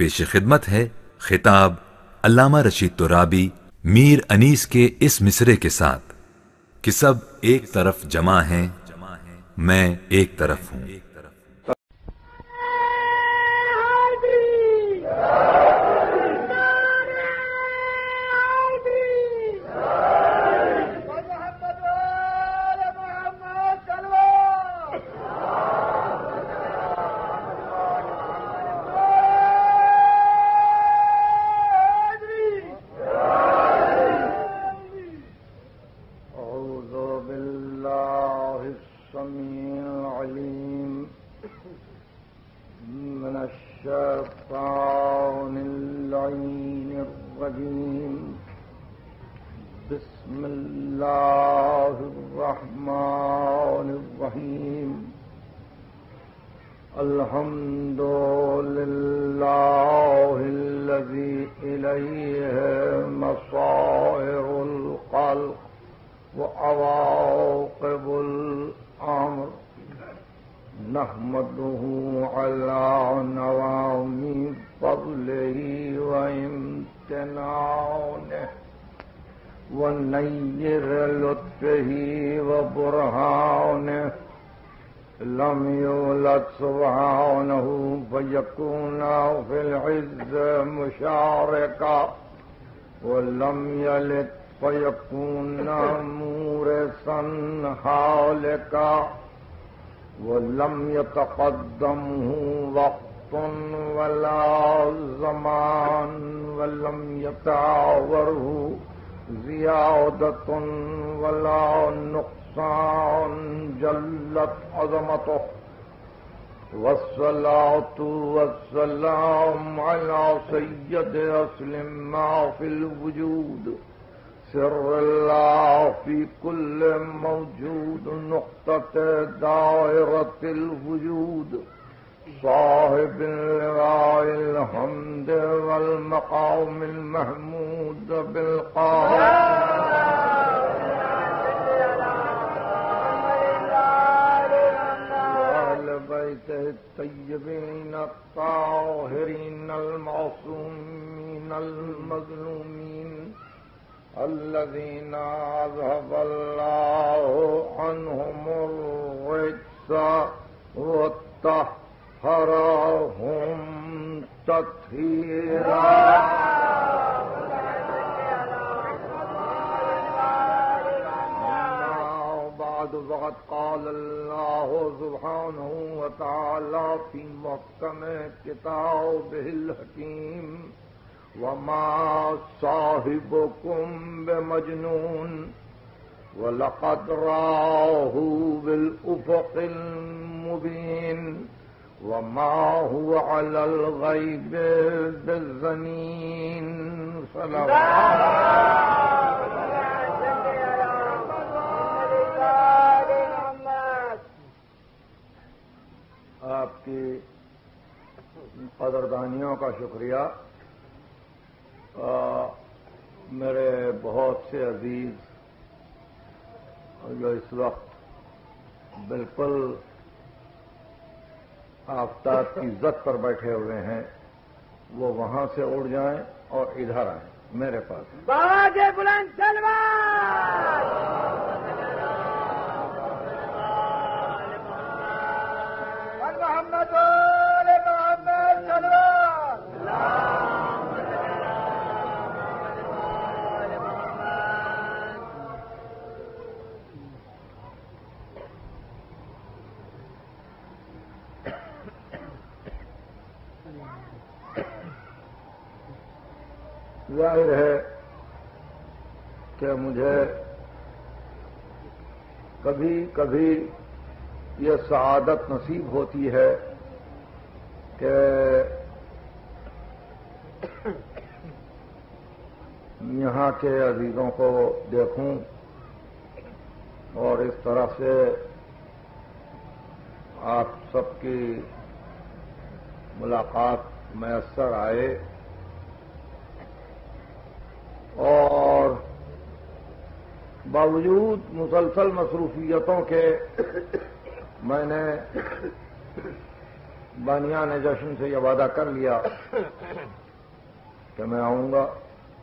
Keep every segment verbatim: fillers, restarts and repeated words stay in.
پیش خدمت ہے خطاب علامہ رشید ترابی میر انیس کے اس مصرے کے ساتھ کہ سب ایک طرف جمع ہیں، میں ایک طرف ہوں۔ بسم اللہ الرحمن الرحیم الحمد للہ الذی الیہ مصائر الخلق وعواقب الامر نحمده علی نوام فضلہ وامتنانہ ونیر لطفه وبرهانه لم يولد سبحانه فيكون في العز مشاركا ولم يلد فيكون مورثا هالكا ولم يتقدمه وقت ولا زمان ولم يتعاوره زیادت ولا نقصان جلت عظمته والصلاة والسلام على سید اصل ما في الوجود سر الله في كل موجود نقطة دائرة الوجود صاحب اللواء الحمد والمقام المحمود بالقاهر وآل بيته الطيبين الطاهرين المعصومين المظلومين الذين أذهب الله عنهم الرجس والطهرهم تطهيرا بعد فقد قال الله سبحانه وتعالى في محكم كتابه الحكيم وما صاحبكم بمجنون وَلَقَدْ رَآهُ بِالْأُفُقِ الْمُبِينِ وَمَا هُوَ عَلَى الْغَيْبِ بِالظَّنِينِ آپ کی قدردانیوں کا شکریہ۔ میرے بہت سے عزیز جو اس وقت بالکل آفتاب کی زد پر بیٹھے ہوئے ہیں وہ وہاں سے اڑ جائیں اور ادھر آئیں میرے پاس۔ باج بلند سلوات محمد محمد سلوات ظاہر ہے کہ مجھے کبھی کبھی یہ سعادت نصیب ہوتی ہے کہ یہاں کے عزیزوں کو دیکھوں اور اس طرح سے آپ سب کی ملاقات میسر آئے، اور باوجود مسلسل مصروفیتوں کے میں نے بانیان جشن سے یہ وعدہ کر لیا کہ میں آؤں گا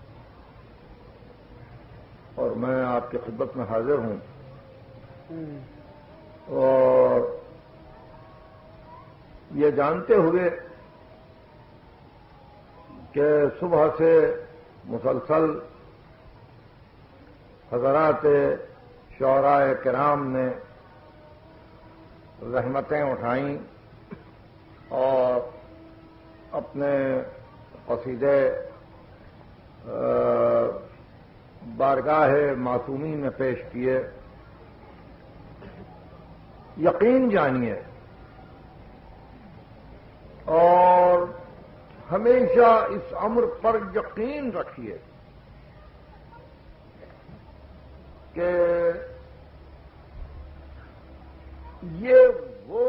اور میں آپ کی خدمت میں حاضر ہوں اور یہ جانتے ہوئے کہ صبح سے مسلسل حضرات شعراء کرام نے رحمتیں اٹھائیں اور اپنے قصیدے بارگاہ معصومی میں پیش کیے. یقین جانیے اور ہمیشہ اس امر پر یقین رکھیے کہ یہ وہ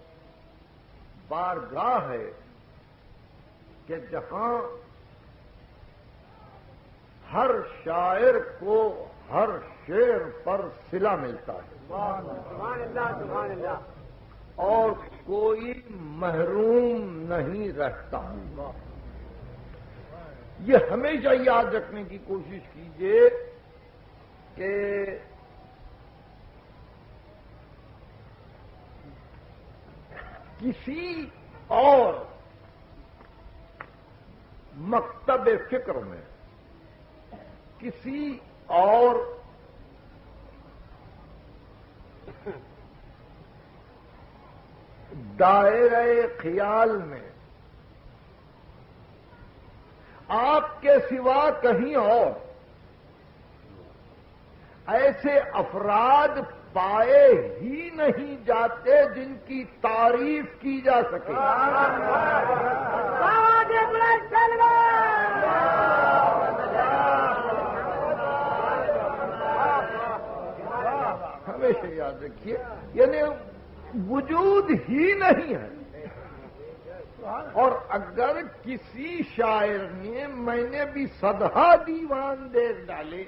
بارگاہ ہے کہ جہاں ہر شاعر کو ہر شعر پر صلہ ملتا ہے سبحان اللہ سبحان اللہ اور کوئی محروم نہیں رہتا. یہ ہمیشہ یاد رکھنے کی کوشش کیجیے کہ کسی اور مکتب فکر میں کسی اور دائرہ خیال میں آپ کے سوا کہیں اور ایسے افراد پائے ہی نہیں جاتے جن کی تعریف کی جا سکے. ہمیشہ یاد رکھیے یعنی وجود ہی نہیں ہے. اور اگر کسی شاعر نے میں نے بھی سدھا دیوان دیکھ ڈالے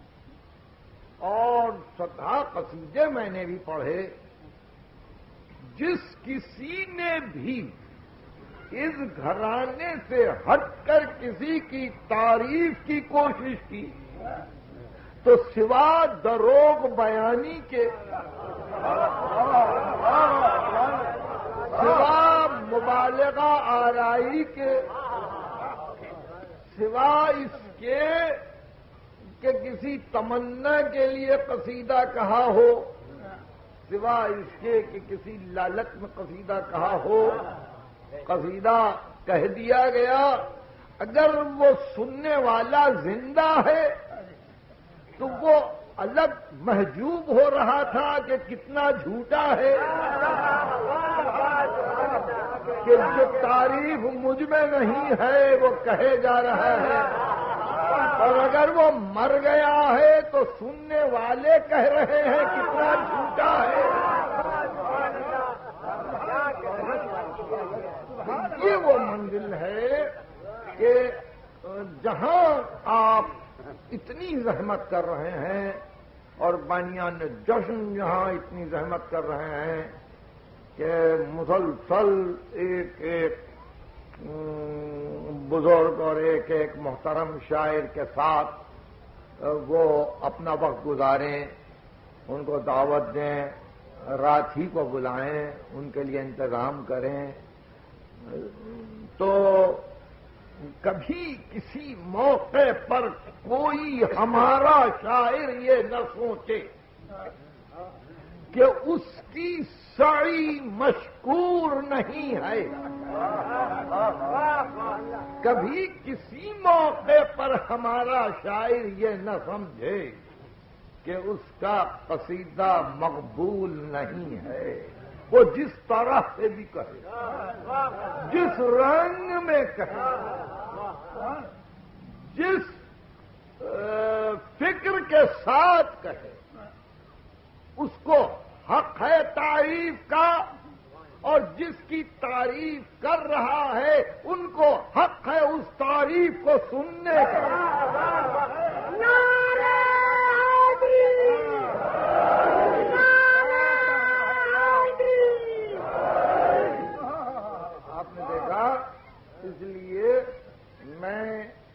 اور سدھا قصیدے میں نے بھی پڑھے، جس کسی نے بھی اس گھرانے سے ہٹ کر کسی کی تعریف کی کوشش کی تو سوا دروغ بیانی کے، سوا مبالغہ آرائی کے، سوا اس کے کہ کسی تمنا کے لیے قصیدہ کہا ہو، سوا اس کے کہ کسی لالچ میں قصیدہ کہا ہو، قصیدہ کہہ دیا گیا. اگر وہ سننے والا زندہ ہے تو وہ الگ محجوب ہو رہا تھا کہ کتنا جھوٹا ہے، کہ جو تعریف مجھ میں نہیں ہے وہ کہے جا رہا ہے، اور اگر وہ مر گیا ہے تو سننے والے کہہ رہے ہیں کتنا جھوٹا ہے. یہ وہ منزل ہے کہ جہاں آپ اتنی زحمت کر رہے ہیں اور بانیان جشن یہاں اتنی زحمت کر رہے ہیں کہ مسلسل ایک ایک بزرگ اور ایک ایک محترم شاعر کے ساتھ وہ اپنا وقت گزاریں، ان کو دعوت دیں، رات ہی کو بلائیں، ان کے لیے انتظام کریں. تو کبھی کسی موقع پر کوئی ہمارا شاعر یہ نہ سوچے کہ اس کی سعی مشکور نہیں ہے. کبھی کسی موقع پر ہمارا شاعر یہ نہ سمجھے کہ اس کا قصیدہ مقبول نہیں ہے. وہ جس طرح سے بھی کہے، جس رنگ میں کہے، جس فکر کے ساتھ کہے، اس کو حق ہے تعریف کا، اور جس کی تعریف کر رہا ہے ان کو حق ہے اس تعریف کو سننے کا. آپ نے دیکھا، اس لیے میں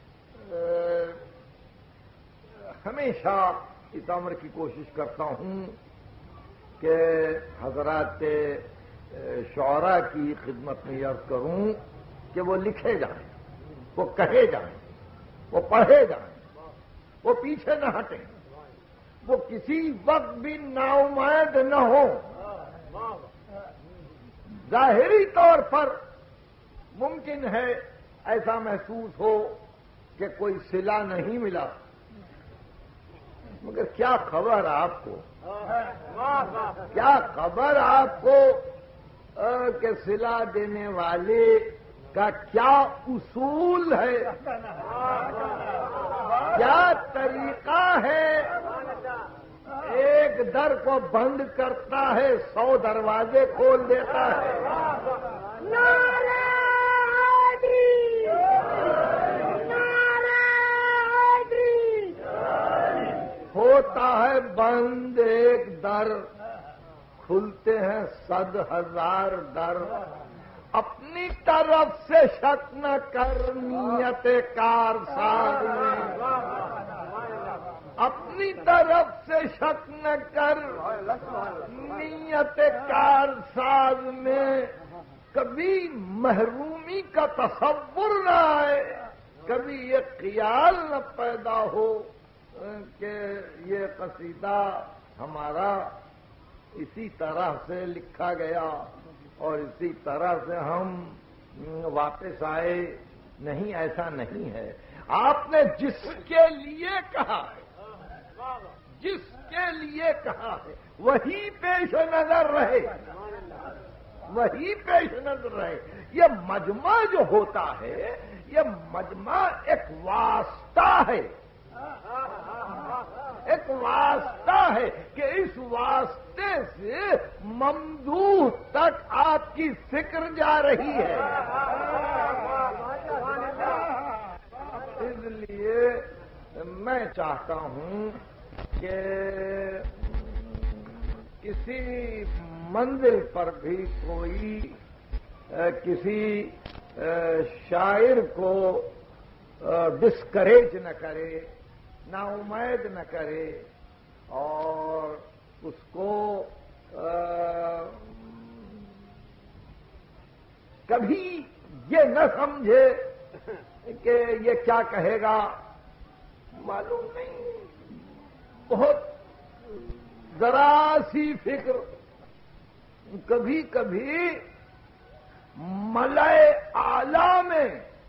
ہمیشہ اس امر کی کوشش کرتا ہوں کہ حضرات شعراء کی خدمت میں عرض کروں کہ وہ لکھے جائیں، وہ کہے جائیں، وہ پڑھے جائیں، وہ پیچھے نہ ہٹیں، وہ کسی وقت بھی ناامید نہ ہو۔ ظاہری طور پر ممکن ہے ایسا محسوس ہو کہ کوئی صلہ نہیں ملا، مگر کیا خبر آپ کو، کیا خبر آپ کو کہ صلہ دینے والے کا کیا اصول ہے، کیا طریقہ ہے۔ ایک در کو بند کرتا ہے، سو دروازے کھول دیتا ہے۔ نعرہ حیدری، نعرہ حیدری۔ ہوتا ہے بند ایک در، کھلتے ہیں صد ہزار در۔ اپنی طرف سے شک نہ کر نیت کار ساز میں، اپنی طرف سے شک نہ کر نیت کار ساز میں۔ کبھی محرومی کا تصور نہ آئے، کبھی یہ خیال نہ پیدا ہو کہ یہ قصیدہ ہمارا اسی طرح سے لکھا گیا اور اسی طرح سے ہم واپس آئے۔ نہیں، ایسا نہیں ہے۔ آپ نے جس کے لیے کہا ہے، جس کے لیے کہا ہے وہی پیش نظر رہے، وہی پیش نظر رہے۔ یہ مجمع جو ہوتا ہے، یہ مجمع ایک واسطہ ہے، ایک واسطہ ہے کہ اس واسطے سے ممدوح تک آپ کی فکر جا رہی ہے۔ اس لیے میں چاہتا ہوں کہ کسی منزل پر بھی کوئی کسی شاعر کو ڈسکریج نہ کرے، نا امید نہ کرے، اور اس کو کبھی یہ نہ سمجھے کہ یہ کیا کہے گا، معلوم نہیں۔ بہت ذرا سی فکر کبھی کبھی ملائے اعلیٰ میں،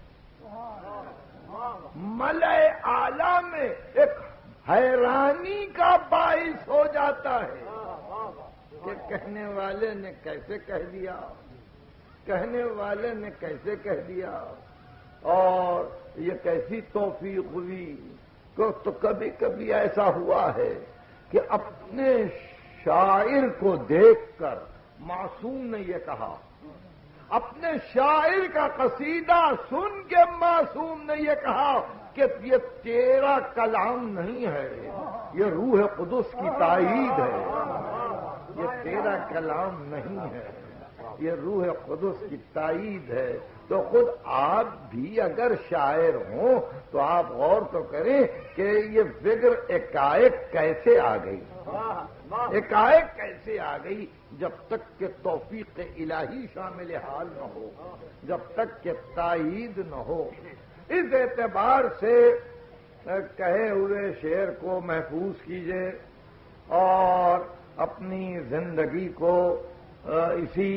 ملائے اعلیٰ میں ایک حیرانی کا باعث ہو جاتا ہے کہ کہنے والے نے کیسے کہہ دیا، کہنے والے نے کیسے کہہ دیا، اور یہ کیسی توفیق ہوئی۔ تو کبھی کبھی ایسا ہوا ہے کہ اپنے شاعر کو دیکھ کر معصوم نے یہ کہا، اپنے شاعر کا قصیدہ سن کے معصوم نے یہ کہا کہ یہ تیرا کلام نہیں ہے، یہ روح قدس کی تائید ہے، یہ تیرا کلام نہیں ہے، یہ روح قدس کی تائید ہے۔ تو خود آپ بھی اگر شاعر ہوں تو آپ غور تو کریں کہ یہ فکر ایکائک کیسے آ گئی، ایکائک کیسے آ گئی، جب تک کہ توفیق الہی شامل حال نہ ہو، جب تک کہ تائید نہ ہو۔ اس اعتبار سے کہے ہوئے شعر کو محفوظ کیجئے اور اپنی زندگی کو اسی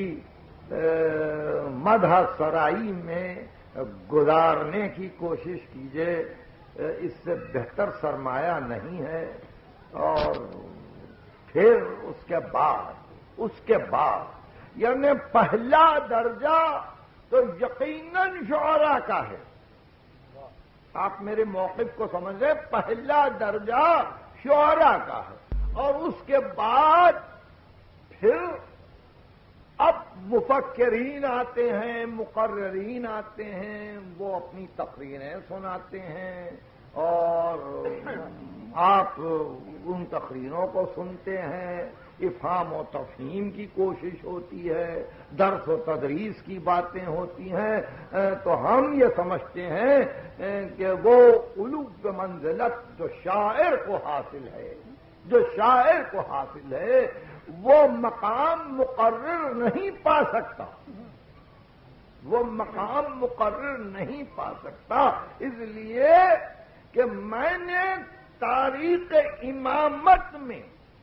مدح سرائی میں گزارنے کی کوشش کیجئے، اس سے بہتر سرمایہ نہیں ہے۔ اور پھر اس کے بعد اس کے بعد یعنی پہلا درجہ تو یقیناً شعراء کا ہے۔ آپ میرے موقف کو سمجھ رہے، پہلا درجہ شعراء کا ہے، اور اس کے بعد پھر اب مفکرین آتے ہیں، مقررین آتے ہیں، وہ اپنی تقریریں سناتے ہیں، اور آپ ان تقریروں کو سنتے ہیں، افہام و تفہیم کی کوشش ہوتی ہے، درس و تدریس کی باتیں ہوتی ہیں، تو ہم یہ سمجھتے ہیں کہ وہ علو منزلت جو شاعر کو حاصل ہے، جو شاعر کو حاصل ہے وہ مقام مقرر نہیں پا سکتا، وہ مقام مقرر نہیں پا سکتا، اس لیے کہ میں نے تاریخ امامت میں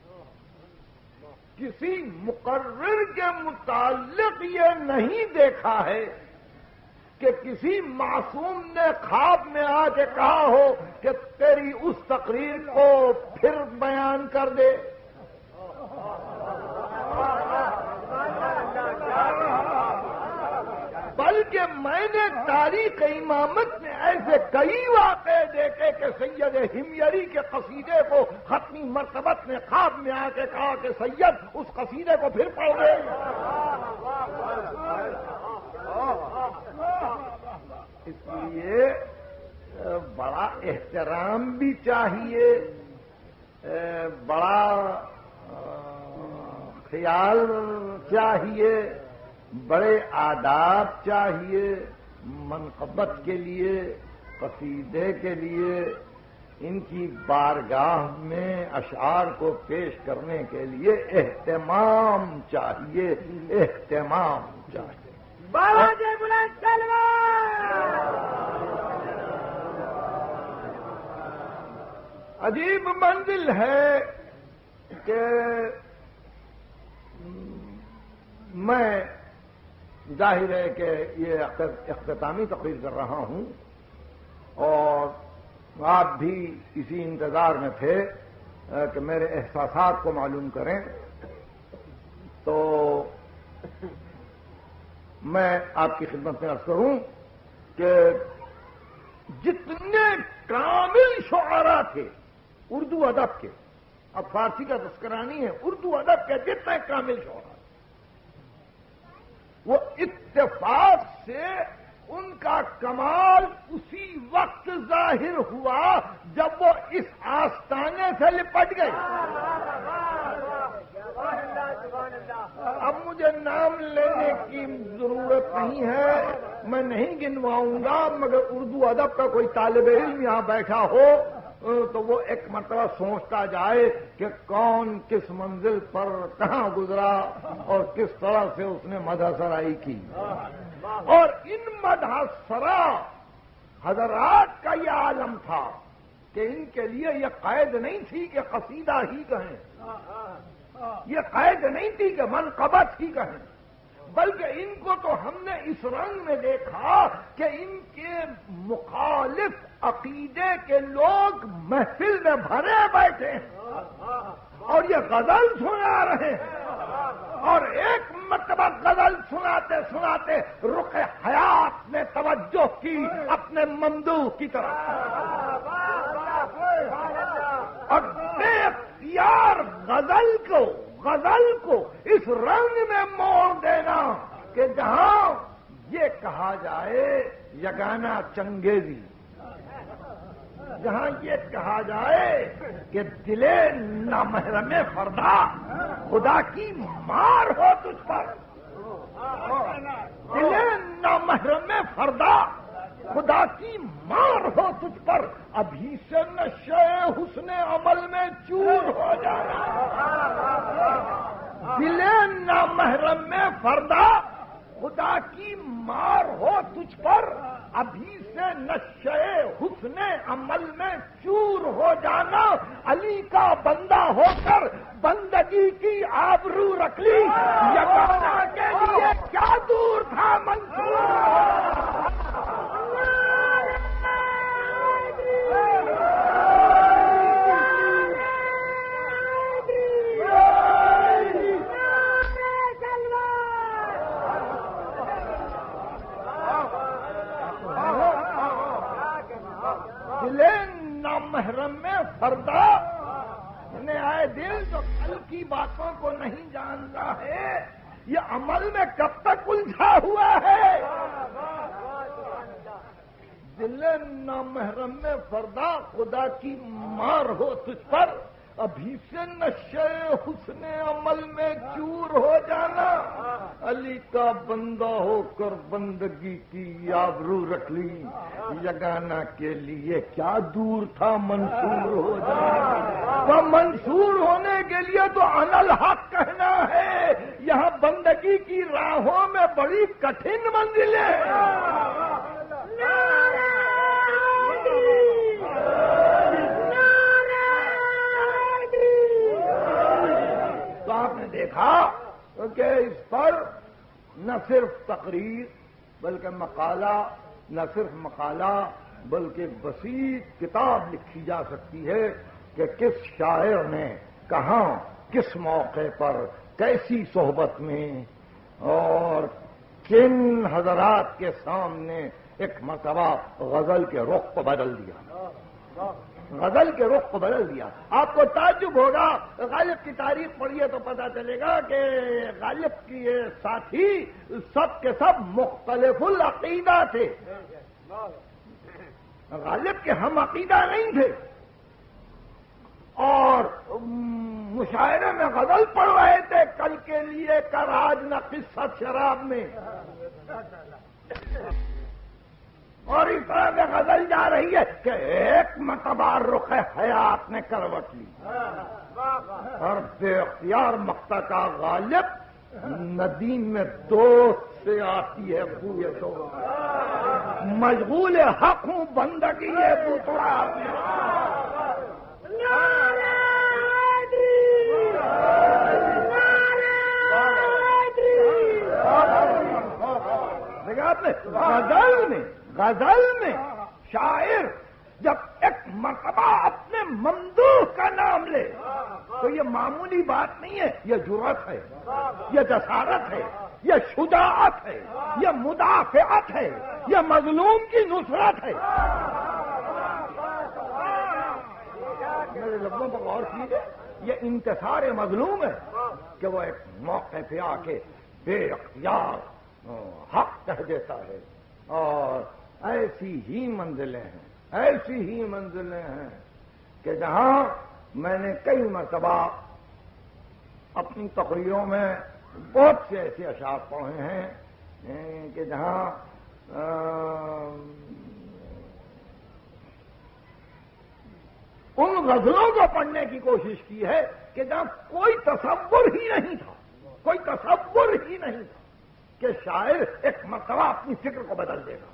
کسی مقرر کے متعلق یہ نہیں دیکھا ہے کہ کسی معصوم نے خواب میں آ کے کہا ہو کہ تیری اس تقریر کو پھر بیان کر دے۔ بلکہ میں نے تاریخ امامت میں ایسے کئی واقعے دیکھے کہ سید ہمیری کے قصیدے کو ختمی مرتبت نے خواب میں آ کے کہا کہ سید اس قصیدے کو پھر پڑھ دے۔ اس لیے بڑا احترام بھی چاہیے، بڑا خیال چاہیے، بڑے آداب چاہیے، منقبت کے لیے، قصیدے کے لیے، ان کی بارگاہ میں اشعار کو پیش کرنے کے لیے اہتمام چاہیے، اہتمام چاہیے۔ بابا جی بلند تلوار۔ عجیب منزل ہے کہ میں ظاہر ہے کہ یہ اختتامی تقریر کر رہا ہوں اور آپ بھی اسی انتظار میں تھے کہ میرے احساسات کو معلوم کریں، تو میں آپ کی خدمت میں عرض کروں کہ جتنے کامل شعراء تھے اردو ادب کے، اب فارسی کا تذکرہ نہیں ہے، اردو ادب کے جتنے کامل شعراء وہ اتفاق سے ان کا کمال اسی وقت ظاہر ہوا جب وہ اس آستانے سے لپٹ گئے۔ اب مجھے نام لینے کی ضرورت نہیں ہے، میں نہیں گنواؤں گا، مگر اردو ادب کا کوئی طالب علم یہاں بیٹھا ہو تو وہ ایک مرتبہ سوچتا جائے کہ کون کس منزل پر کہاں گزرا اور کس طرح سے اس نے مدح سرائی کی، اور ان مدح سرا حضرات کا یہ عالم تھا کہ ان کے لیے یہ قید نہیں تھی کہ قصیدہ ہی کہیں، یہ قید نہیں تھی کہ منقبت ہی کہیں، بلکہ ان کو تو ہم نے اس رنگ میں دیکھا کہ ان کے مخالف عقیدے کے لوگ محفل میں بھرے بیٹھے ہیں اور یہ غزل سنا رہے ہیں، اور ایک مرتبہ غزل سناتے سناتے رخ حیات نے توجہ کی اپنے ممدوح کی طرف، اور بے اختیار غزل کو غزل کو اس رنگ میں موڑ دینا کہ جہاں یہ کہا جائے یگانہ چنگیزی، جہاں یہ کہا جائے کہ دل نامحرم فردا خدا کی مار ہو تجھ پر، دل نامحرم فردا خدا کی مار ہو تجھ پر، ابھی سے نشے حسن عمل میں چور ہو جانا، دل نامحرم میں فردا خدا کی مار ہو تجھ پر، ابھی سے نشے حسن عمل میں چور ہو جانا، علی کا بندہ ہو کر بندگی کی آبرو رکھ لی، یگانہ کے لیے کیا دور تھا منصور۔ محرم میں فردا نے آئے دل جو کل کی باتوں کو نہیں جانتا ہے، یہ عمل میں کب تک الجھا ہوا ہے، دل نامحرم میں فردا خدا کی مار ہو تجھ پر، ابھی سے نشے حسن عمل میں چور ہو جانا، علی کا بندہ ہو کر بندگی کی آبرو رکھ لی، یگانہ کے لیے کیا دور تھا منصور ہو جانا، وہ منصور ہونے کے لیے تو انا الحق کہنا ہے، یہاں بندگی کی راہوں میں بڑی کٹھن منزلیں تو آپ نے دیکھا کہ اس پر نہ صرف تقریر بلکہ مقالہ، نہ صرف مقالہ بلکہ بسیط کتاب لکھی جا سکتی ہے کہ کس شاعر نے کہاں کس موقع پر کیسی صحبت میں اور کن حضرات کے سامنے ایک مرتبہ غزل کے رخ کو بدل دیا، غزل کے رخ کو بدل دیا۔ آپ کو تعجب ہوگا، غالب کی تاریخ پڑھیے تو پتہ چلے گا کہ غالب کی یہ ساتھی سب کے سب مختلف العقیدہ تھے، غالب کے ہم عقیدہ نہیں تھے، اور مشاعرے میں غزل پڑھ رہے تھے، کل کے لیے کر آج نہ قصہ شراب میں، اور اس طرح سے غزل جا رہی ہے کہ ایک مرتبہ رخ حیات نے کروٹ لی اور بے اختیار مقطع کا غالب ندیم میں دوست سے آتی ہے بوئے تو مشغول حق ہوں بندگی ہے بوتڑا دیکھا آپ نے غزل میں غزل میں شاعر جب ایک مرتبہ اپنے ممدوح کا نام لے تو یہ معمولی بات نہیں ہے، یہ جرأت ہے، یہ جسارت ہے، یہ شجاعت ہے، یہ مدافعت ہے، یہ مظلوم کی نصرت ہے۔ میرے لفظوں پر غور کیجیے، یہ انتصار مظلوم ہے کہ وہ ایک موقع پہ آ کے بے اختیار حق کہہ دیتا ہے، اور ایسی ہی منزلیں ہیں، ایسی ہی منزلیں ہیں کہ جہاں میں نے کئی مرتبہ اپنی تقریروں میں بہت سے ایسے اشعار پڑھے ہیں کہ جہاں ان غزلوں کو پڑھنے کی کوشش کی ہے کہ جہاں کوئی تصور ہی نہیں تھا، کوئی تصور ہی نہیں تھا کہ شاعر ایک مرتبہ اپنی فکر کو بدل دے گا۔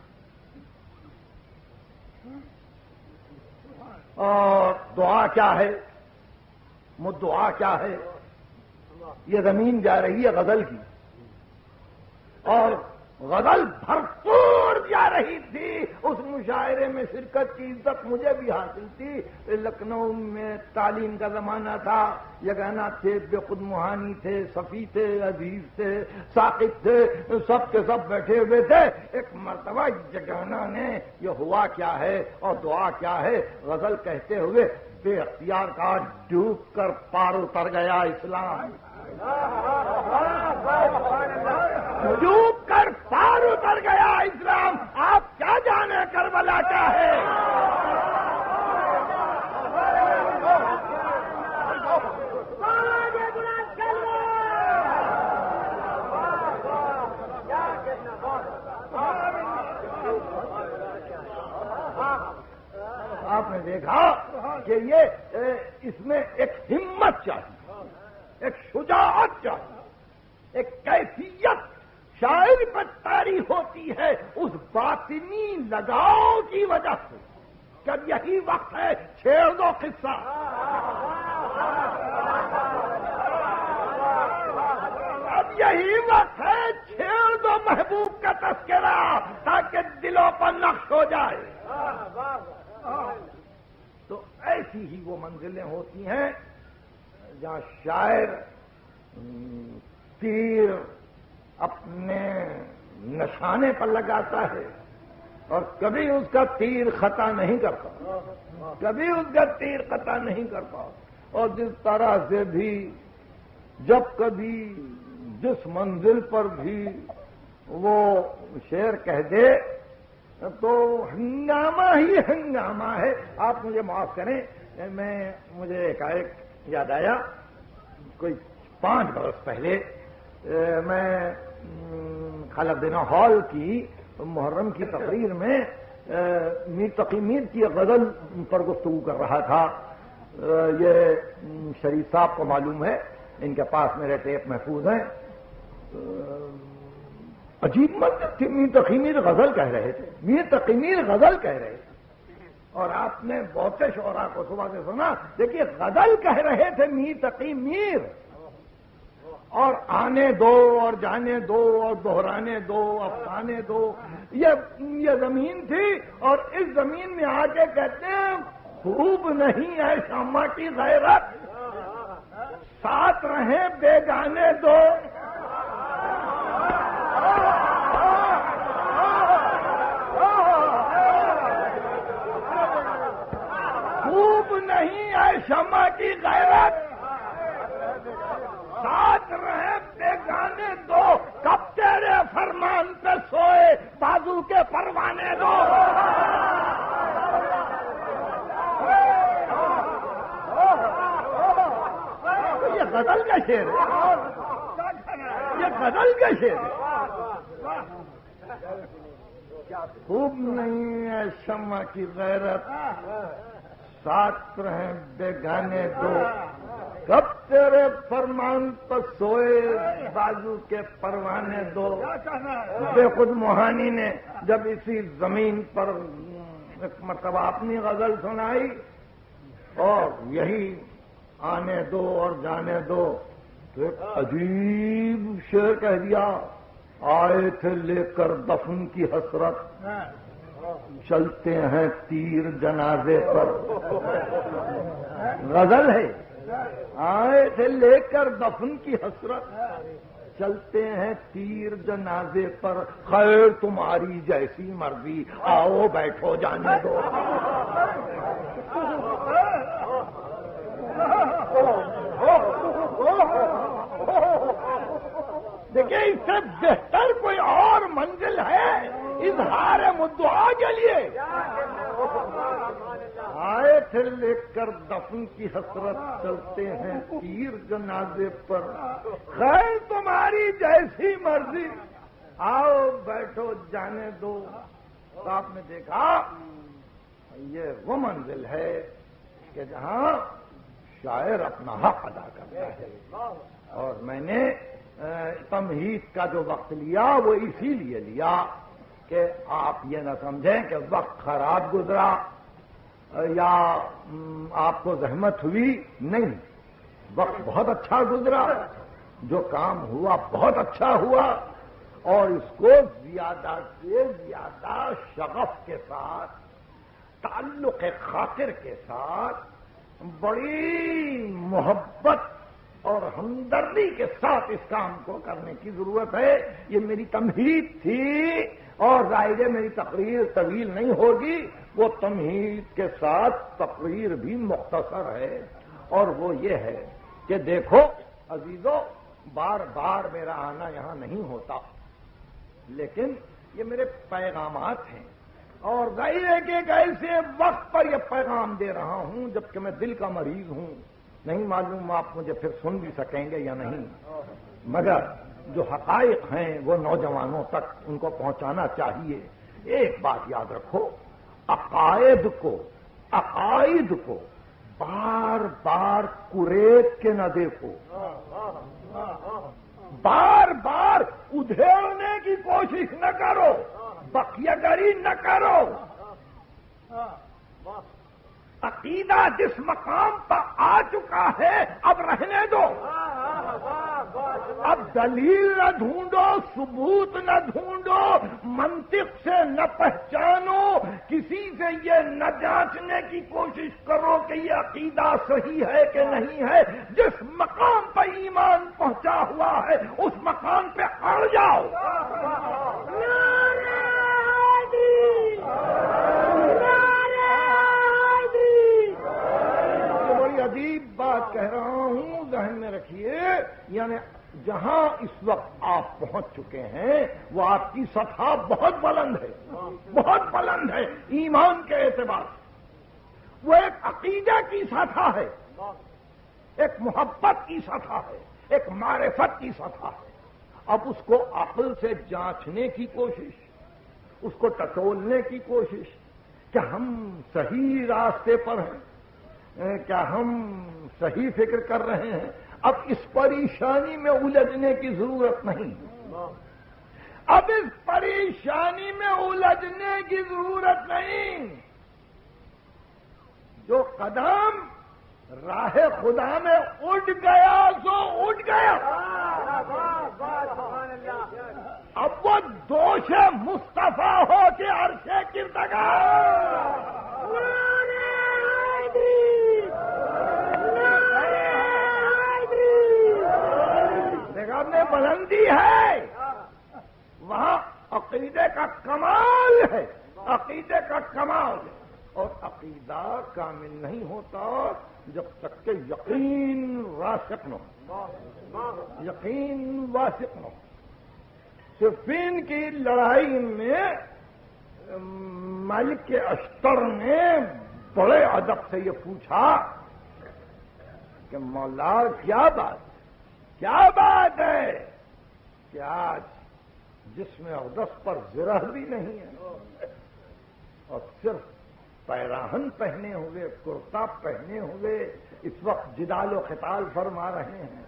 اور دعا کیا ہے، مدعا کیا ہے، یہ زمین جا رہی ہے غزل کی، اور غزل بھرپور جا رہی تھی۔ اس مشاعرے میں شرکت کی عزت مجھے بھی حاصل تھی۔ لکھنؤ میں تعلیم کا زمانہ تھا، یگانہ تھے، بے خود موہانی تھے، صفی تھے، عزیز تھے، ثاقب تھے، سب کے سب بیٹھے ہوئے تھے۔ ایک مرتبہ یگانہ نے یہ ہوا کیا ہے اور دعا کیا ہے غزل کہتے ہوئے بے اختیار کا ڈوب کر پار اتر گیا اسلام، ڈوب کر پار اتر گیا اسلام۔ آپ کیا جانے کربلا کیا ہے؟ آپ نے دیکھا کہ یہ اس میں ایک ہمت چاہیے، ایک شجاعت چاہیے، ایک کیفیت شاعر پر طاری ہوتی ہے اس باطنی لگاؤ کی وجہ سے۔ جب یہی وقت ہے چھیڑ دو قصہ، اب یہی وقت ہے چھیڑ دو محبوب کا تذکرہ تاکہ دلوں پر نقش ہو جائے۔ تو ایسی ہی وہ منزلیں ہوتی ہیں جہاں شاعر تیر اپنے نشانے پر لگاتا ہے اور کبھی اس کا تیر خطا نہیں کرتا، کبھی اس کا تیر خطا نہیں کرتا۔ اور جس طرح سے بھی جب کبھی جس منزل پر بھی وہ شعر کہہ دے تو ہنگامہ ہی ہنگامہ ہے. آپ مجھے معاف کریں, میں مجھے ایک ایک یاد آیا. کوئی پانچ برس پہلے میں خالق دینا ہال کی محرم کی تقریر میں میر تقی میر کی غزل پر گفتگو کر رہا تھا. یہ شریف صاحب کو معلوم ہے, ان کے پاس میرے ٹیپ محفوظ ہیں. عجیب منظر تھی, میر تقی میر غزل کہہ رہے تھے, میر تقی میر غزل کہہ رہے تھے. اور آپ نے بہت سے شعراء کو صبح سے سنا, دیکھیے غزل کہہ رہے تھے میر تقی میر. اور آنے دو اور جانے دو اور دہرانے دو, افسانے دو, یہ یہ زمین تھی. اور اس زمین میں آ کے کہتے ہیں خوب نہیں ہے شامہ کی غیرت, ساتھ رہیں بیگانے دو. خوب نہیں ہے شامہ کی غیرت, ساتھ رہیں بیگانے دو. کب تیرے فرمان پہ سوئے بازو کے پروانے دو. یہ غزل کا شعر ہے, یہ غزل کا شعر ہے. خوب نہیں ہے شمع کی غیرت, ساتھ رہیں بیگانے دو. کب تیرے فرمان پر سوئے بازو کے پروانے دو. بے خود موہانی نے جب اسی زمین پر ایک مرتبہ اپنی غزل سنائی اور یہی آنے دو اور جانے دو, تو ایک عجیب شعر کہہ دیا. آئے تھے لے کر دفن کی حسرت, چلتے ہیں تیر جنازے پر. غزل ہے, آئے تھے لے کر دفن کی حسرت, چلتے ہیں تیر جنازے پر. خیر تمہاری جیسی مرضی, آؤ بیٹھو جانے دو. دیکھیے اس سے بہتر کوئی اور منزل ہے اظہار مدعا کے لیے. آئے تھے لے کر دفن کی حسرت, چلتے ہیں تیر جنازے پر. خیر تمہاری جیسی مرضی, آؤ بیٹھو جانے دو. تو آپ نے دیکھا یہ وہ منزل ہے کہ جہاں شاعر اپنا حق ادا کرتا ہے. اور میں نے تمہید کا جو وقت لیا وہ اسی لیے لیا کہ آپ یہ نہ سمجھیں کہ وقت خراب گزرا یا آپ کو زحمت ہوئی. نہیں, وقت بہت اچھا گزرا, جو کام ہوا بہت اچھا ہوا. اور اس کو زیادہ سے زیادہ شغف کے ساتھ, تعلق خاطر کے ساتھ, بڑی محبت اور ہمدردی کے ساتھ اس کام کو کرنے کی ضرورت ہے. یہ میری تمہید تھی, اور ظاہر ہے میری تقریر طویل نہیں ہوگی. وہ تمہید کے ساتھ تقریر بھی مختصر ہے, اور وہ یہ ہے کہ دیکھو عزیزو, بار بار میرا آنا یہاں نہیں ہوتا, لیکن یہ میرے پیغامات ہیں. اور ظاہر ہے کہ ایک ایسے وقت پر یہ پیغام دے رہا ہوں جبکہ میں دل کا مریض ہوں. نہیں معلوم آپ مجھے پھر سن بھی سکیں گے یا نہیں, مگر جو حقائق ہیں وہ نوجوانوں تک ان کو پہنچانا چاہیے. ایک بات یاد رکھو, عقائد کو عقائد کو بار بار کریت کے نہ دیکھو, بار بار ادھیڑنے کی کوشش نہ کرو, بقیہ گری نہ کرو. عقیدہ جس مقام پر آ چکا ہے اب رہنے دو. اب دلیل نہ ڈھونڈو, ثبوت نہ ڈھونڈو, منطق سے نہ پہچانو, کسی سے یہ نہ جانچنے کی کوشش کرو کہ یہ عقیدہ صحیح ہے کہ نہیں ہے. جس مقام پر ایمان پہنچا ہوا ہے اس مقام پہ اڑ جاؤ. عجیب بات کہہ رہا ہوں, ذہن میں رکھیے. یعنی جہاں اس وقت آپ پہنچ چکے ہیں وہ آپ کی سطح بہت بلند ہے، بہت بلند ہے ایمان کے اعتبار سے۔ وہ ایک عقیدہ کی سطح ہے، ایک محبت کی سطح ہے، ایک معرفت کی سطح ہے۔ اب اس کو عقل سے جانچنے کی کوشش، اس کو ٹٹولنے کی کوشش کہ ہم صحیح راستے پر ہیں، کیا ہم صحیح فکر کر رہے ہیں، اب اس پریشانی میں الجھنے کی ضرورت نہیں، اب اس پریشانی میں الجھنے کی ضرورت نہیں۔ جو قدم راہ خدا میں اٹھ گیا سو اٹھ گیا، اب وہ دوش مصطفیٰ ہو کے عرش کردگار۔ جگہ میں بلندی ہے، وہاں عقیدے کا کمال ہے، عقیدے کا کمال ہے۔ اور عقیدہ کامل نہیں ہوتا جب تک کہ یقین راسخ نہ ہو، یقین واثق نہ ہو۔ صفین کی لڑائی میں مالک اشتر نے بڑے ادب سے یہ پوچھا کہ مولا کیا بات کیا بات ہے کہ آج جسم اقدس پر زرہ بھی نہیں ہے اور صرف پیراہن پہنے ہوئے، کرتا پہنے ہوئے اس وقت جدال و قتال فرما رہے ہیں؟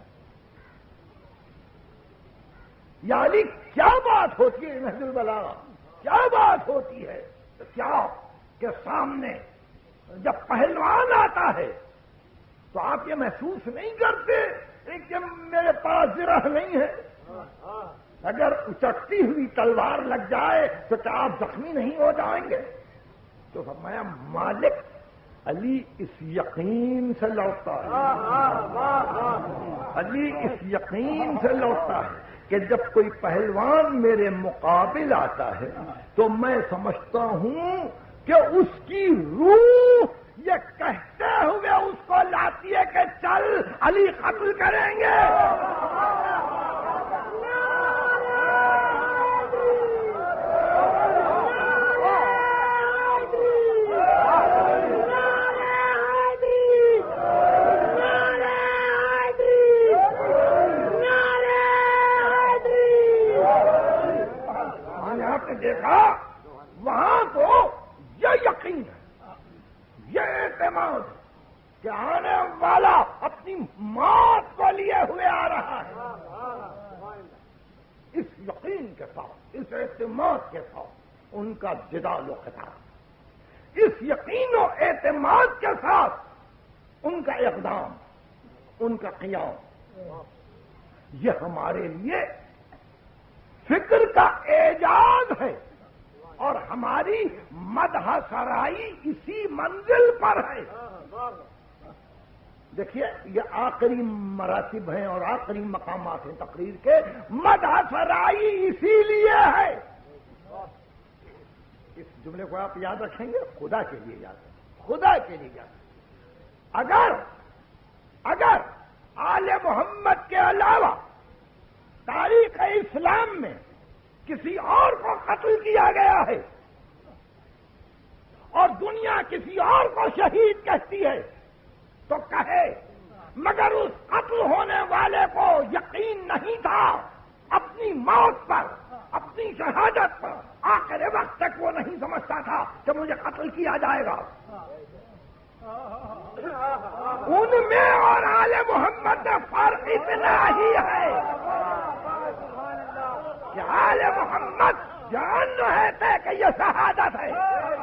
یعنی کیا بات ہوتی ہے نہج البلاغہ، کیا بات ہوتی ہے؟ کیا کہ سامنے جب پہلوان آتا ہے تو آپ یہ محسوس نہیں کرتے کہ میرے پاس زرہ نہیں ہے؟ اگر اچکتی ہوئی تلوار لگ جائے تو کیا آپ زخمی نہیں ہو جائیں گے؟ تو فرمایا مالک علی اس یقین سے لوٹتا ہے، علی اس یقین سے لوٹتا ہے کہ جب کوئی پہلوان میرے مقابل آتا ہے تو میں سمجھتا ہوں کہ اس کی روح یہ کہتے ہوئے اس کو لاتی ہے کہ چل علی قتل کریں گے۔ دیکھا وہاں تو یہ یقین ہے، یہ اعتماد کہ آنے والا اپنی موت کو لیے ہوئے آ رہا ہے۔ اس یقین کے ساتھ، اس اعتماد کے ساتھ ان کا جدال و قتال، اس یقین و اعتماد کے ساتھ ان کا اقدام، ان کا قیام، یہ ہمارے لیے فکر کا اعجاز ہے اور ہماری مدح سرائی اسی منزل پر ہے۔ دیکھیے یہ آخری مراتب ہیں اور آخری مقامات ہیں تقریر کے، مدح سرائی اسی لیے ہے۔ اس جملے کو آپ یاد رکھیں گے، خدا کے لیے یاد رکھیں، خدا کے لیے یاد رکھیں۔ اگر اگر آل محمد کے علاوہ تاریخ اسلام میں کسی اور کو قتل کیا گیا ہے اور دنیا کسی اور کو شہید کہتی ہے تو کہے، مگر اس قتل ہونے والے کو یقین نہیں تھا اپنی موت پر، اپنی شہادت پر، آخر وقت تک وہ نہیں سمجھتا تھا کہ مجھے قتل کیا جائے گا۔ ان میں اور آل محمد میں فرق اتنا ہی ہے کہ آل محمد جان رہے تھے کہ یہ شہادت ہے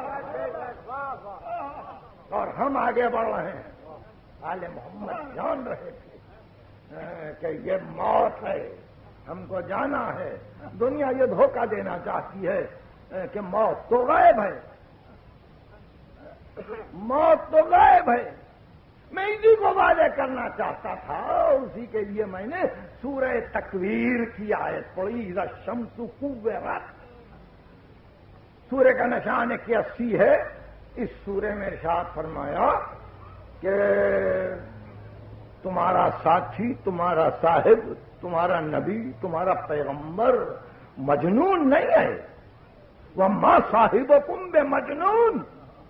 اور ہم آگے بڑھ رہے ہیں۔ آل محمد جان رہے تھے کہ یہ موت ہے، ہم کو جانا ہے۔ دنیا یہ دھوکہ دینا چاہتی ہے کہ موت تو غائب ہے، موت تو غائب ہے۔ میں اسی کو واضح کرنا چاہتا تھا، اسی کے لیے میں نے سورہ تکویر کی آیت پڑھی، اذا الشمس کورت۔ سورہ کا نشان ایک اسی ہے۔ اس سورہ میں ارشاد فرمایا کہ تمہارا ساتھی، تمہارا صاحب تمہارا نبی تمہارا پیغمبر مجنون نہیں ہے. وما صاحبکم بمجنون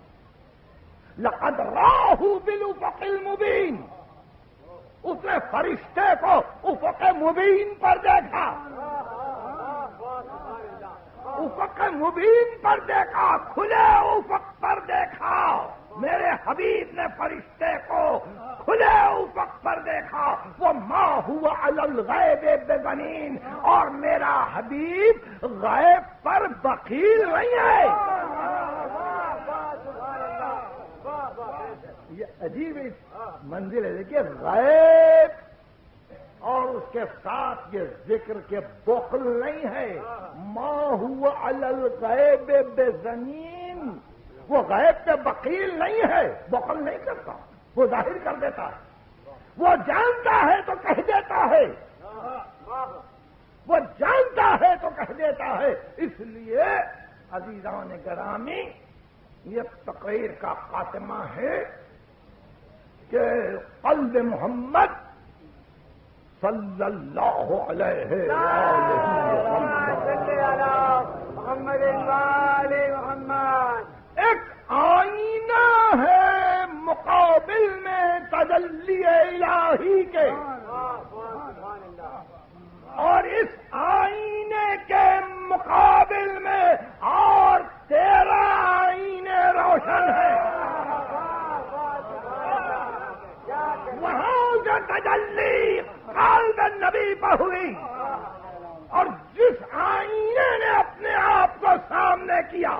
لقد راہ بالافق المبین. اس نے فرشتے کو افق مبین پر دیکھا، افق مبین پر دیکھا، کھلے افق پر دیکھا. میرے حبیب نے فرشتے کو کھلے افق پر دیکھا. وہ ما ہوا علی الغیب بضنین، اور میرا حبیب غیب پر بخیل نہیں ہے. یہ عجیب منزل ہے. دیکھیے غیب اور اس کے ساتھ یہ ذکر کے بخل نہیں ہے. ما ہوا علی الغیب بضنین، وہ غیب پہ بخیل نہیں ہے، بخل نہیں کرتا، وہ ظاہر کر دیتا ہے. وہ جانتا ہے تو کہہ دیتا ہے، وہ جانتا ہے تو کہہ دیتا ہے. اس لیے عزیزان گرامی، یہ تقریر کا خاتمہ ہے کہ قلب محمد صلی اللہ علیہ محمد محمد ایک آئینہ ہے مقابل میں تجلی الہی کے، اور اس آئینے کے مقابل میں اور تیرہ آئینے روشن ہیں. وہاں جو تجلی قلب نبی پر ہوئی، اور جس آئینے نے اپنے آپ کو سامنے کیا،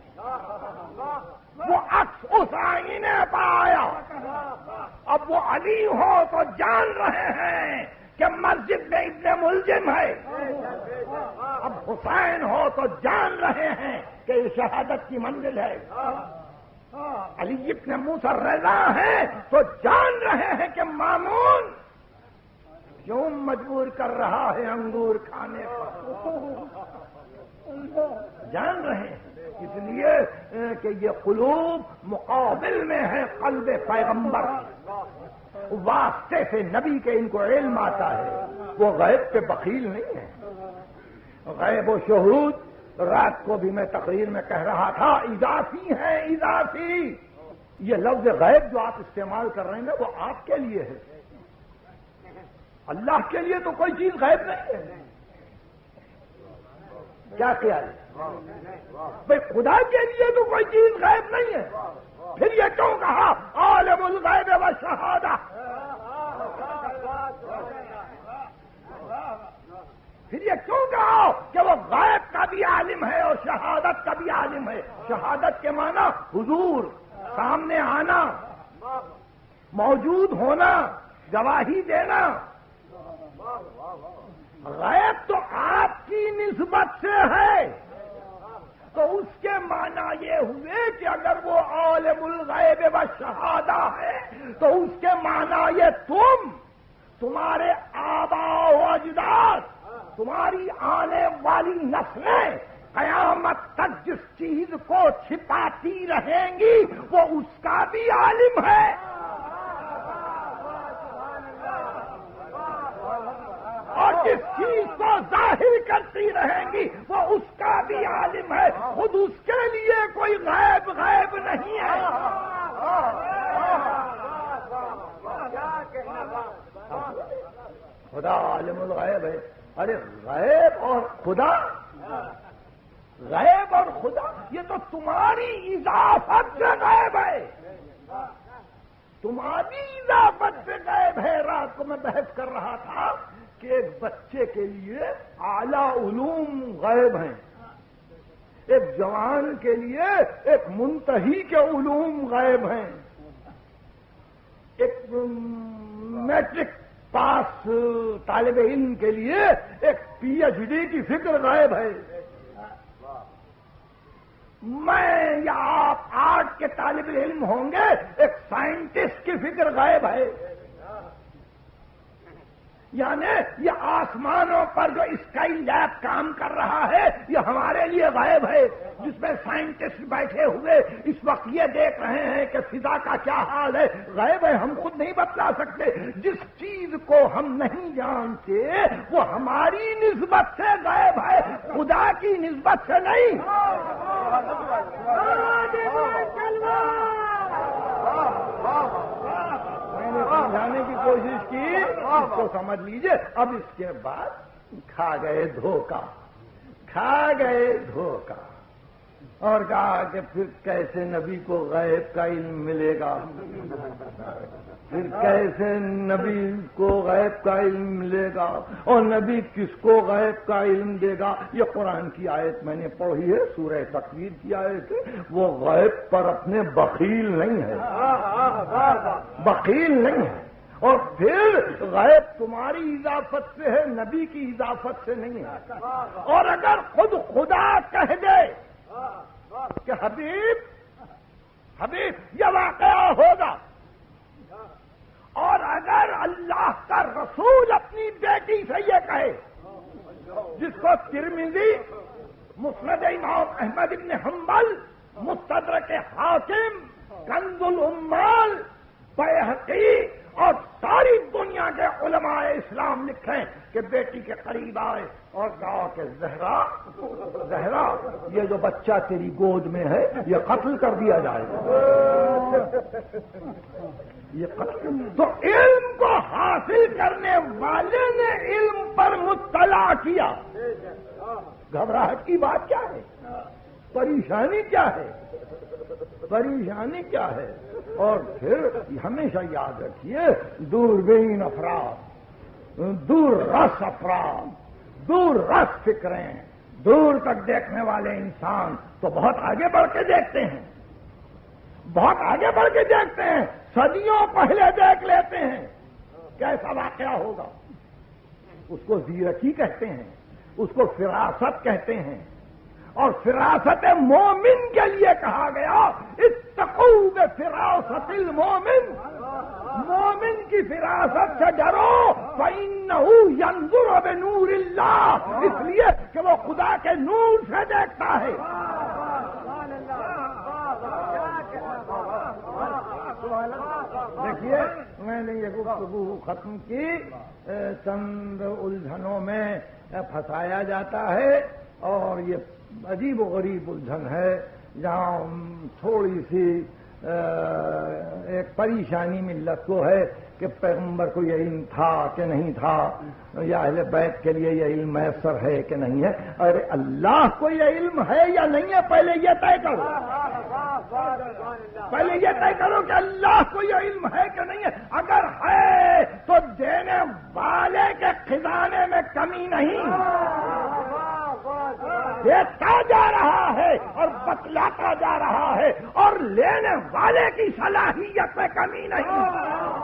وہ عکس اس آئینے پر آیا. اب وہ علی ہو تو جان رہے ہیں کہ مسجد میں ابن ملزم ہے، اب حسین ہو تو جان رہے ہیں کہ یہ شہادت کی منزل ہے. علی ابن موسیٰ رضا ہے تو جان رہے ہیں کہ مامون کیوں مجبور کر رہا ہے انگور کھانے پر، جان رہے ہیں. اس لیے کہ یہ قلوب مقابل میں ہے قلب پیغمبر، واسطے سے نبی کے ان کو علم آتا ہے. وہ غیب پہ بخیل نہیں ہے. غیب و شہود، رات کو بھی میں تقریر میں کہہ رہا تھا، اضافی ہے، اضافی. یہ لفظ غیب جو آپ استعمال کر رہے ہیں وہ آپ کے لیے ہے، اللہ کے لیے تو کوئی چیز غیب نہیں ہے. کیا خیال ہے بھائی؟ خدا کے لیے تو کوئی چیز غیب نہیں ہے. پھر یہ کیوں کہا عالم الغیب و شہادہ؟ پھر یہ کیوں کہا کہ وہ غیب کا بھی عالم ہے اور شہادت کا بھی عالم ہے؟ شہادت کے معنی حضور، سامنے آنا، موجود ہونا، گواہی دینا. غیب تو آپ کی نسبت سے ہے، تو اس کے معنی یہ ہوئے کہ اگر وہ عالم الغیب و شہادہ ہے تو اس کے معنی یہ تم، تمہارے آباء و اجداد، تمہاری آنے والی نسلیں قیامت تک جس چیز کو چھپاتی رہیں گی وہ اس کا بھی عالم ہے. اور جس چیز کو ظاہر کرتی رہیں گی وہ اس کا بھی عالم ہے. خود اس کے لیے کوئی غیب غیب نہیں ہے. خدا عالم الغیب ہے. ارے غیب اور خدا، غیب اور خدا یہ تو تمہاری اضافت سے غیب ہے، تمہاری اضافت سے غیب ہے. رات کو میں بحث کر رہا تھا کہ ایک بچے کے لیے اعلیٰ علوم غیب ہیں، ایک جوان کے لیے ایک منتہی کے علوم غیب ہیں، ایک میٹرک پاس طالب علم کے لیے ایک پی ایچ ڈی کی فکر غائب ہے. میں یا آپ آرٹ کے طالب علم ہوں گے، ایک سائنٹسٹ کی فکر غائب ہے. یعنی یہ آسمانوں پر جو اسکائی لیب کام کر رہا ہے یہ ہمارے لیے غائب ہے. جس میں سائنٹسٹ بیٹھے ہوئے اس وقت یہ دیکھ رہے ہیں کہ فضا کا کیا حال ہے، غیب ہے، ہم خود نہیں بتلا سکتے۔ جس چیز کو ہم نہیں جانتے وہ ہماری نسبت سے غیب ہے، خدا کی نسبت سے نہیں۔ میں نے سمجھانے کی کوشش کی، اس کو سمجھ لیجئے۔ اب اس کے بعد کھا گئے دھوکہ، کھا گئے دھوکہ، اور کہا کہ پھر کیسے نبی کو غیب کا علم ملے گا، پھر کیسے نبی کو غیب کا علم ملے گا، اور نبی کس کو غیب کا علم دے گا۔ یہ قرآن کی آیت میں نے پڑھی ہے، سورہ تکویر کی آیت ہے۔ وہ غیب پر اپنے بخیل نہیں ہے، بخیل نہیں ہے۔ اور پھر غیب تمہاری اضافت سے ہے، نبی کی اضافت سے نہیں ہے۔ اور اگر خود خدا کہہ دے کہ حبیب حبیب یہ واقعہ ہوگا، اور اگر اللہ کا رسول اپنی بیٹی سے یہ کہے، جس کو ترمذی، مسند امام احمد بن حنبل، مستدرک حاکم، کنز الامال، بیہقی اور ساری دنیا کے علماء اسلام لکھیں کہ بیٹی کے قریب آئے اور کہا کہ زہرا زہرا یہ جو بچہ تیری گود میں ہے یہ قتل کر دیا جائے گا، یہ قتل۔ تو علم کو حاصل کرنے والے نے علم پر مطلع کیا۔ گھبراہٹ کی بات کیا ہے؟ پریشانی کیا ہے؟ پریشانی کیا ہے؟ اور پھر ہمیشہ یاد رکھیے، دوربین افراد، دور رس افراد، دور رس فکریں، دور تک دیکھنے والے انسان تو بہت آگے بڑھ کے دیکھتے ہیں، بہت آگے بڑھ کے دیکھتے ہیں، صدیوں پہلے دیکھ لیتے ہیں کیسا واقعہ ہوگا۔ اس کو زیرکی کہتے ہیں، اس کو فراست کہتے ہیں، اور فراست مومن کے لیے کہا گیا اتقوا بفراست المومن، مومن کی فراست سے ڈرو، فإنه ينظر بنور اللہ، اس لیے کہ وہ خدا کے نور سے دیکھتا ہے۔ دیکھیے میں نے یہ گفتگو ختم کی، چند الجھنوں میں پھنسایا جاتا ہے، اور یہ عجیب و غریب الجھن ہے جہاں تھوڑی سی ایک پریشانی ملت کو ہے کہ پیغمبر کو یہ علم تھا کہ نہیں تھا، یا اہل بیت کے لیے یہ علم میسر ہے کہ نہیں ہے۔ ارے اللہ کو یہ علم ہے یا نہیں ہے پہلے یہ طے کرو، پہلے یہ طے کرو کہ اللہ کو یہ علم ہے کہ نہیں ہے۔ اگر ہے تو دینے والے کے خزانے میں کمی نہیں، دیتا جا رہا ہے اور بتلاتا جا رہا ہے، اور لینے والے کی صلاحیت میں کمی نہیں۔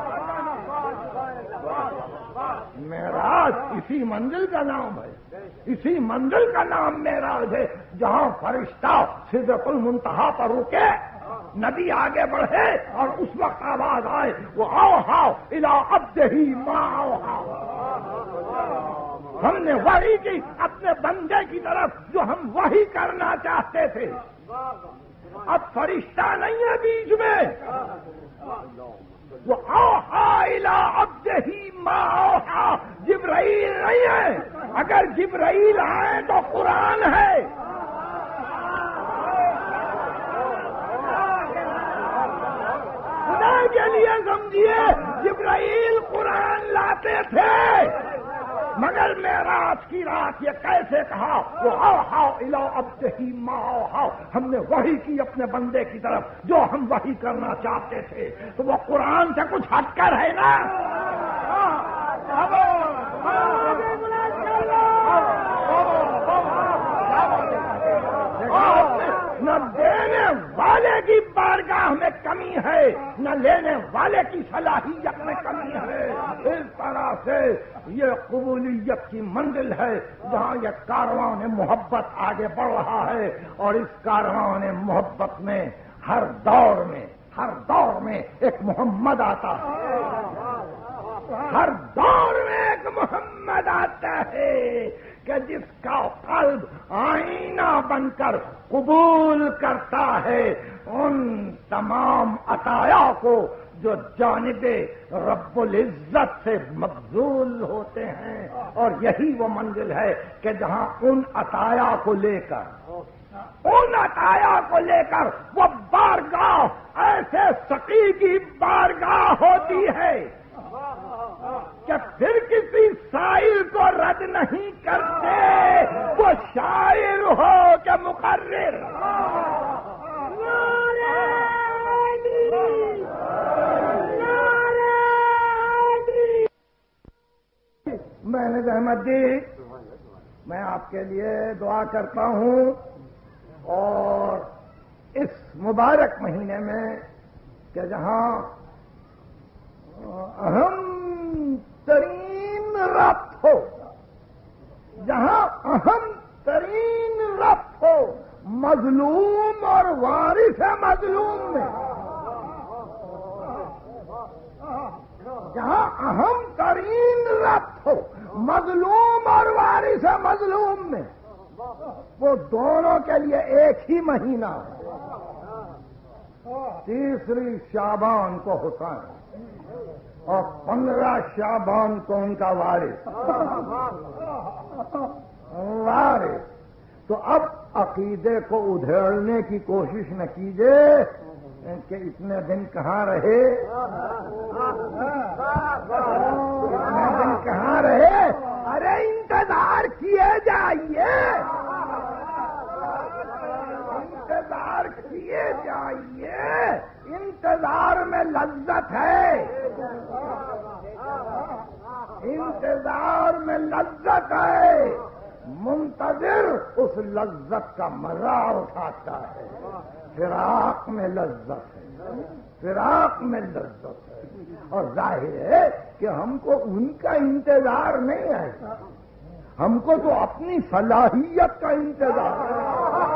معراج اسی منزل کا نام ہے، اسی منزل کا نام معراج ہے، جہاں فرشتہ سدرۃ المنتہا پر رکے، نبی آگے بڑھے اور اس وقت آواز آئے وہ اوحا الی عبدہ ما اوحا، ہم نے وحی کی اپنے بندے کی طرف جو ہم وحی کرنا چاہتے تھے۔ اب فرشتہ نہیں ہے بیچ میں، وہ اوحا الی عبدہ ما اوحا، جبرائیل نہیں ہے۔ اگر جبرائیل آئے تو قرآن ہے۔ خدا کے لیے سمجھیے، جبرائیل قرآن لاتے تھے، مگر معراج کی رات یہ کیسے کہا وہ اوحا الی عبدہ ما اوحا، ہم نے وحی کی اپنے بندے کی طرف جو ہم وحی کرنا چاہتے تھے۔ تو وہ قرآن سے کچھ ہٹ کر ہے نا۔ نہ دینے والے کی بارگاہ میں کمی ہے، نہ لینے والے کی صلاحیت میں کمی ہے۔ اس طرح سے یہ قبولیت کی منزل ہے جہاں یہ کاروان محبت آگے بڑھ رہا ہے، اور اس کاروان محبت میں ہر دور میں ہر دور میں ایک محمد آتا ہے، ہر دور میں ایک محمد آتا ہے کہ جس کا قلب آئینہ بن کر قبول کرتا ہے ان تمام عطایا کو جو جانب رب العزت سے مبذول ہوتے ہیں، اور یہی وہ منزل ہے کہ جہاں ان عطایا کو لے کر ان عطایا کو لے کر وہ بارگاہ ایسے سقی کی بارگاہ ہوتی ہے کہ پھر کسی سائل کو رد نہیں کرتے، وہ شاعر ہو کہ مقرر۔ میں نے زحمت دی، میں آپ کے لیے دعا کرتا ہوں، اور اس مبارک مہینے میں کہ جہاں اہم ترین ربط ہو جہاں اہم ترین ربط ہو مظلوم اور وارث مظلوم میں، جہاں اہم ترین ربط ہو مظلوم اور وارث مظلوم میں، وہ دونوں کے لیے ایک ہی مہینہ ہے۔ تیسری شعبان کو حسین اور پندرہ شعبان کو ان کا وارث وارث تو اب عقیدے کو ادھیڑنے کی کوشش نہ کیجیے کہ اتنے دن کہاں رہے اتنے دن کہاں رہے ارے انتظار کیے جائیے انتظار کیے جائیے انتظار میں لذت ہے انتظار میں لذت ہے منتظر اس لذت کا مزہ اٹھاتا ہے فراق میں لذت ہے فراق میں لذت ہے اور ظاہر ہے کہ ہم کو ان کا انتظار نہیں ہے ہم کو تو اپنی صلاحیت کا انتظار ہے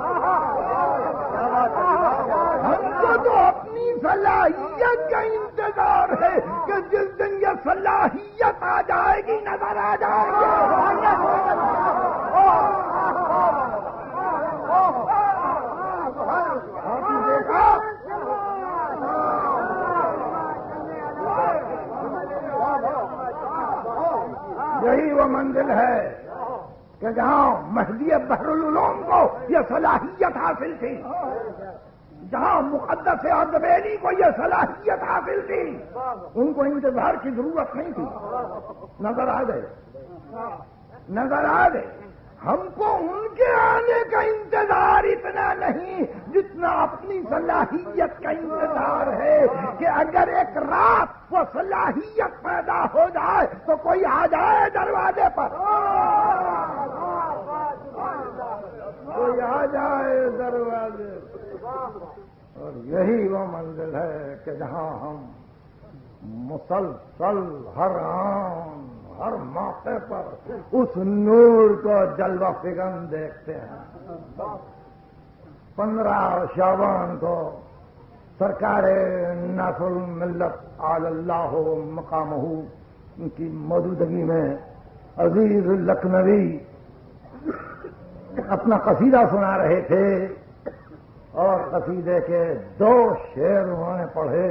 ہم کو تو اپنی صلاحیت کا انتظار ہے کہ جس دن یہ صلاحیت آ جائے گی نظر آ جائے گی یہی وہ منزل ہے کہ جہاں مہدی بحرالعلوم کو یہ صلاحیت حاصل تھی جہاں مقدس اردبیلی کو یہ صلاحیت حاصل تھی ان کو انتظار کی ضرورت نہیں تھی نظر آ گئے نظر آ گئے ہم کو ان کے آنے کا انتظار اتنا نہیں جتنا اپنی صلاحیت کا انتظار ہے کہ اگر ایک رات وہ صلاحیت پیدا ہو جائے تو کوئی آ جائے دروازے پر کوئی آ جائے دروازے پر اور یہی وہ منزل ہے کہ جہاں ہم مسلسل ہر آن ہر موقع پر اس نور کو جلوہ فگن دیکھتے ہیں پندرہ شعبان کو سرکار ناصر الملت علی اللہ مقامہ ان کی موجودگی میں عزیز لکھنوی اپنا قصیدہ سنا رہے تھے اور قصیدے کے دو شعر انہوں نے پڑھے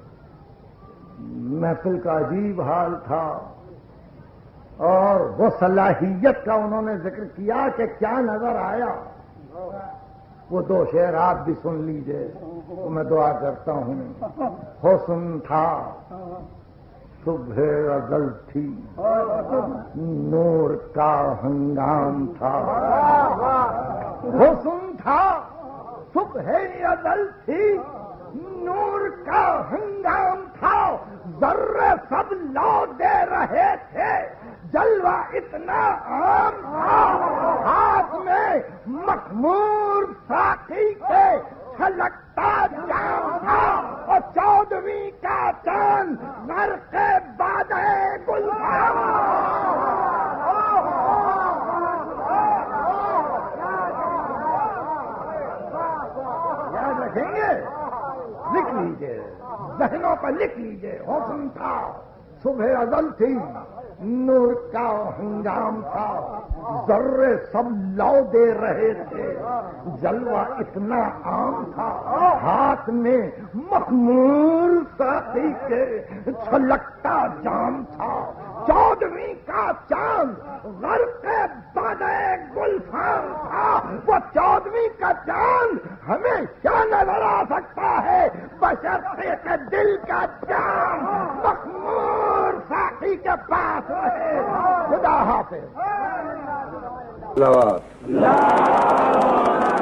محفل کا عجیب حال تھا اور وہ صلاحیت کا انہوں نے ذکر کیا کہ کیا نظر آیا وہ دو شعر آپ بھی سن لیجئے تو میں دعا کرتا ہوں حسن تھا صبح ازل تھی نور کا ہنگام تھا حسن تھا صبح ازل تھی نور کا ہنگام تھا ذرے سب لو دے رہے تھے جلوہ اتنا عام تھا ہاتھ میں مخمور ساقی کے چھلکتا جام تھا اور چودھویں کا چاند غرق بادئ گلفام یاد رکھیں گے لکھ لیجئے ذہنوں پر لکھ لیجئے حسن تھا صبح ازل تھی، نور کا ہنگام تھا، ذرے سب لو دے رہے تھے، جلوہ اتنا عام تھا، ہاتھ میں مخمور ساقی کے چھلکتا جام تھا، چودھویں کا چاند غرق بادے گلفام تھا، وہ چودھویں کا چاند ہمیشہ نظر آ سکتا ہے بشرطے کہ دل کا جام مخمور ساقی کے پاس رہے۔ خدا حافظ۔